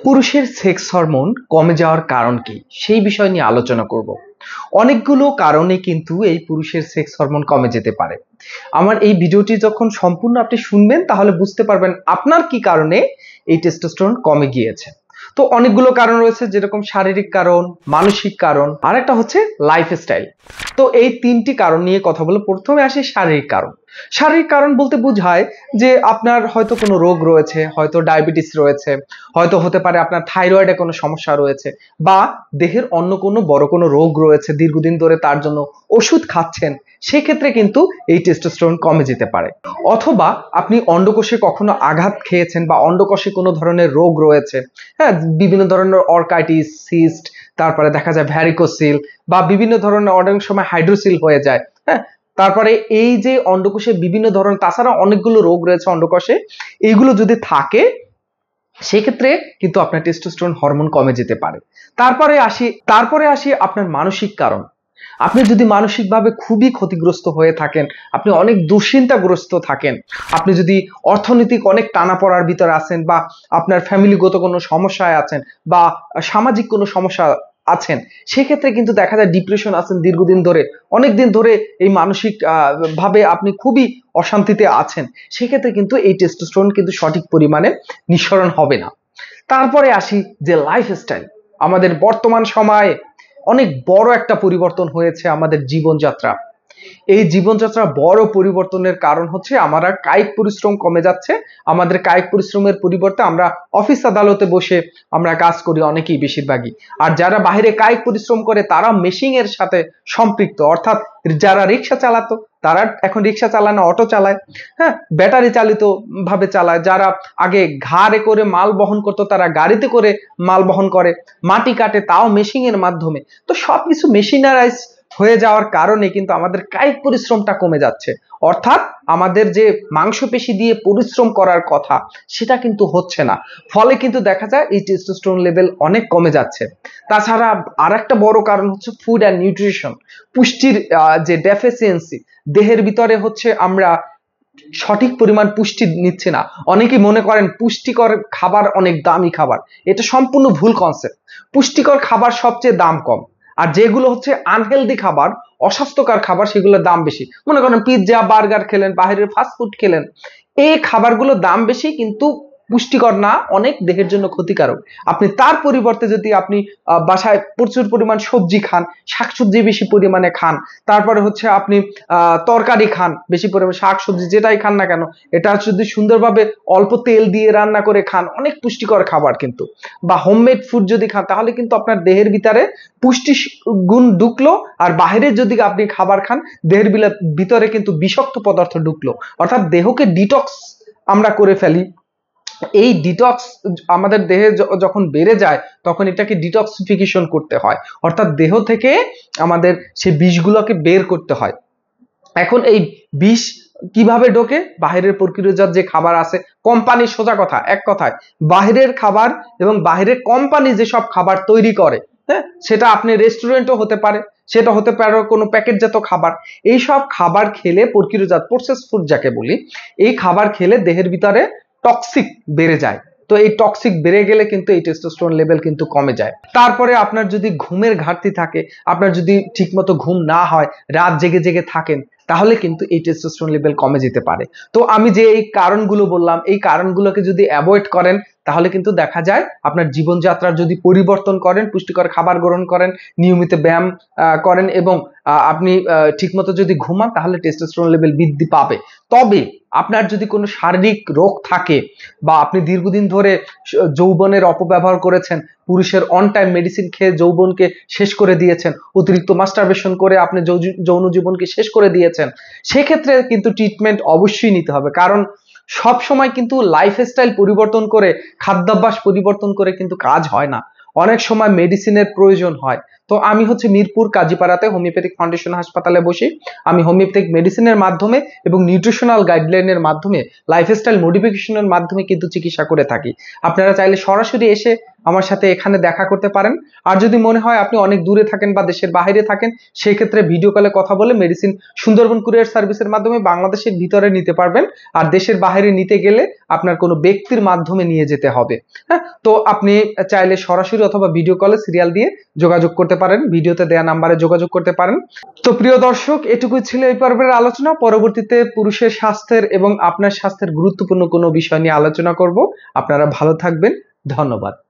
পুরুষের sex hormone কমে যাওয়ার কারণ কি সেই বিষয় নিয়ে আলোচনা করব। অনেকগুলো কারণে কিন্তু এই পুরুষের সেক্স হরমোন কমে যেতে পারে। আমার এই ভিডিওটি যখন সম্পূর্ণ আপনি শুনবেন তাহলে বুঝতে পারবেন আপনার কি কারণে এই টেস্টোস্টেরন কমে গিয়েছে। তো অনেকগুলো কারণ রয়েছে, যেরকম শারীরিক কারণ, মানসিক কারণ, আর একটা হচ্ছে লাইফস্টাইল। তো এই তিনটি কারণ নিয়ে কথা বলে প্রথমে আসি শারীরিক কারণ। শারীরিক কারণ বলতে বোঝায় যে আপনার হয়তো কোনো রোগ রয়েছে, হয়তো ডায়াবেটিস রয়েছে, হয়তো হতে পারে আপনার থাইরয়েডে কোনো সমস্যা রয়েছে, বা দেহের অন্য কোনো বড় কোনো রোগ রয়েছে, দীর্ঘদিন ধরে তার জন্য ওষুধ খাচ্ছেন, সেক্ষেত্রে কিন্তু এই টেস্টোস্টেরন কমে যেতে পারে। অথবা আপনি অন্ডকোষে কখনো আঘাত খেয়েছেন বা অন্ডকোষে কোনো ধরনের রোগ রয়েছে, হ্যাঁ, বিভিন্ন ধরনের অর্কাইটিস, সিস্ট, তারপরে দেখা যায় ভ্যারিকোসিল, বা বিভিন্ন ধরনের অনেক সময় হাইড্রোসিল হয়ে যায়, হ্যাঁ। তারপরে এই যে অন্ডকোষে বিভিন্ন ধরনের, তাছাড়া অনেকগুলো রোগ রয়েছে অন্ডকোষে, এইগুলো যদি থাকে সেক্ষেত্রে কিন্তু আপনার টেস্টোস্টেরন হরমোন কমে যেতে পারে। তারপরে আসি আপনার মানসিক কারণ। আপনি যদি মানসিকভাবে খুবই ক্ষতিগ্রস্ত হয়ে থাকেন, আপনি অনেক দুশ্চিন্তাগ্রস্ত থাকেন, আপনি যদি অর্থনৈতিক অনেক টানাপড়ার ভিতরে আছেন, বা আপনার ফ্যামিলিগত কোনো সমস্যায় আছেন, বা সামাজিক কোনো সমস্যা আছেন, সেক্ষেত্রে কিন্তু দেখা যায় ডিপ্রেশন আছেন দীর্ঘদিন ধরে, অনেকদিন ধরে এই মানসিক ভাবে আপনি খুবই অশান্তিতে আছেন, সেক্ষেত্রে কিন্তু এই টেস্টোস্টেরন কিন্তু সঠিক পরিমাণে নিঃসরণ হবে না। তারপরে আসি যে লাইফস্টাইল। আমাদের বর্তমান সময়ে অনেক বড় একটা পরিবর্তন হয়েছে আমাদের জীবনযাত্রা। এই জীবনযাত্রা বড় পরিবর্তনের কারণ হচ্ছে আমরা কায়িক পরিশ্রম কমে যাচ্ছে। আমাদের কায়িক পরিশ্রমের পরিবর্তে আমরা অফিস আদালতে বসে আমরা কাজ করি অনেকেই, বেশিরভাগই। আর যারা বাইরে কায়িক পরিশ্রম করে তারা মেশিং এর সাথে সম্পৃক্ত, অর্থাৎ যারা রিক্সা চালাতো তারা এখন রিক্সা চালায় না, অটো চালায়, হ্যাঁ, ব্যাটারি চালিত ভাবে চালায়। যারা আগে ঘাড়ে করে মাল বহন করতো তারা গাড়িতে করে মাল বহন করে, মাটি কাটে তাও মেশিং এর মাধ্যমে। তো সবকিছু মেশিনারাইজ হয়ে যাওয়ার কারণে কিন্তু আমাদের কায়িক পরিশ্রমটা কমে যাচ্ছে, অর্থাৎ আমাদের যে মাংসপেশি দিয়ে পরিশ্রম করার কথা সেটা কিন্তু হচ্ছে না। ফলে কিন্তু দেখা যায় এই টেস্টোস্টেরন লেভেল অনেক কমে যাচ্ছে। তাছাড়া আরেকটা বড় কারণ হচ্ছে ফুড অ্যান্ড নিউট্রিশন, পুষ্টির যে ডেফিসিয়েন্সি দেহের ভিতরে হচ্ছে, আমরা সঠিক পরিমাণ পুষ্টি নিচ্ছে না। অনেকেই মনে করেন পুষ্টিকর খাবার অনেক দামি খাবার, এটা সম্পূর্ণ ভুল কনসেপ্ট। পুষ্টিকর খাবার সবচেয়ে দাম কম, আর যেগুলো হচ্ছে আনহেলদি খাবার, অস্বাস্থ্যকর খাবার, সেগুলোর দাম বেশি। মনে করেন পিৎজা, বার্গার খেলেন, বাইরের ফাস্টফুড খেলেন, এই খাবারগুলোর দাম বেশি কিন্তু পুষ্টিকর না, অনেক দেহের জন্য ক্ষতিকারক। আপনি তার পরিবর্তে যদি আপনি বাসায় প্রচুর পরিমাণ সবজি খান, শাকসবজি বেশি পরিমাণে খান, তারপরে হচ্ছে আপনি তরকারি খান বেশি পরিমাণে, শাকসবজি যেটাই খান না কেন, এটা যদি সুন্দরভাবে অল্প তেল দিয়ে রান্না করে খান, অনেক পুষ্টিকর খাবার কিন্তু, বা হোমমেড ফুড যদি খান, তাহলে কিন্তু আপনার দেহের ভিতরে পুষ্টি গুণ ঢুকলো। আর বাইরে যদি আপনি খাবার খান, দেহের ভিতরে কিন্তু বিষাক্ত পদার্থ ঢুকলো, অর্থাৎ দেহকে ডিটক্স আমরা করে ফেলি। এই ডিটক্স আমাদের দেহে যখন বেড়ে যায় তখন এটাকে ডিটক্সিফিকেশন করতে হয়, অর্থাৎ দেহ থেকে আমাদের সেই বিষগুলোকে বের করতে হয়। এখন এই বিষ কিভাবে ঢোকে? বাহিরের প্রক্রিয়াজাত যে খাবার আছে, কোম্পানি, সোজা কথা, এক কথায় বাহিরের খাবার এবং বাহিরের কোম্পানি যেসব খাবার তৈরি করে, হ্যাঁ, সেটা আপনি রেস্টুরেন্টও হতে পারে, সেটা হতে পারে কোনো প্যাকেটজাত খাবার। এই সব খাবার খেলে, প্রক্রিয়াজাত প্রসেস ফুড যাকে বলি, এই খাবার খেলে দেহের ভিতরে টক্সিক বেড়ে যায়। তো এই টক্সিক বেড়ে গেলে কিন্তু এই টেস্টোস্টেরন লেভেল কিন্তু কমে যায়। তারপরে আপনার যদি ঘুমের ঘাটতি থাকে, আপনার যদি ঠিকমতো ঘুম না হয়, রাত জেগে জেগে থাকেন, তাহলে কিন্তু এই টেস্টোস্টেরন লেভেল কমে যেতে পারে। তো আমি যে এই কারণগুলো বললাম, এই কারণগুলোকে যদি অ্যাভয়েড করেন, তাহলে কিন্তু দেখা যায় আপনার জীবনযাত্রার যদি পরিবর্তন করেন, পুষ্টিকর খাবার গ্রহণ করেন, নিয়মিত ব্যায়াম করেন, এবং আপনি ঠিকমতো যদি ঘুমান, তাহলে টেস্টোস্টেরন লেভেল বৃদ্ধি পাবে। তবে আপনার যদি কোনো শারীরিক রোগ থাকে, বা আপনি দীর্ঘদিন ধরে যৌবনের অপব্যবহার করেছেন, পুরুষের অন টাইম মেডিসিন খেয়ে যৌবনকে শেষ করে দিয়েছেন, অতিরিক্ত মাস্টারবেশন করে আপনি যৌন জীবনকে শেষ করে দিয়েছেন, সেক্ষেত্রে কিন্তু ট্রিটমেন্ট অবশ্যই নিতে হবে। কারণ সব সময় কিন্তু লাইফস্টাইল পরিবর্তন করে, খাদ্যাভ্যাস পরিবর্তন করে কিন্তু কাজ হয় না, অনেক সময় মেডিসিনের প্রয়োজন হয়। তো আমি হচ্ছে মিরপুর কাজীপাড়াতে হোমিওপ্যাথিক ফাউন্ডেশন হাসপাতালে বসি। আমি হোমিওপ্যাথিক মেডিসিনের মাধ্যমে এবং নিউট্রিশনাল গাইডলাইনের মাধ্যমে, লাইফস্টাইল মডিফিকেশনের মাধ্যমে কিন্তু চিকিৎসা করে থাকি। আপনারা চাইলে সরাসরি এসে আমার সাথে এখানে দেখা করতে পারেন। আর যদি মনে হয় আপনি অনেক দূরে থাকেন বা দেশের বাইরে থাকেন, সেই ক্ষেত্রে ভিডিও কলে কথা বলে মেডিসিন সুন্দরবন কুরিয়ার সার্ভিসের মাধ্যমে বাংলাদেশের ভিতরে নিতে পারবেন। আর দেশের বাইরে নিতে গেলে আপনার কোনো ব্যক্তির মাধ্যমে নিয়ে যেতে হবে। হ্যাঁ, তো আপনি চাইলে সরাসরি অথবা ভিডিও কলে সিরিয়াল দিয়ে যোগাযোগ করতে পারেন, ভিডিওতে দেয়া নাম্বারে যোগাযোগ করতে পারেন। তো প্রিয় দর্শক, এটুকুই ছিল এই পর্বের আলোচনা। পরবর্তীতে পুরুষের স্বাস্থ্যের এবং আপনার স্বাস্থ্যের গুরুত্বপূর্ণ কোনো বিষয় নিয়ে আলোচনা করব। আপনারা ভালো থাকবেন। ধন্যবাদ।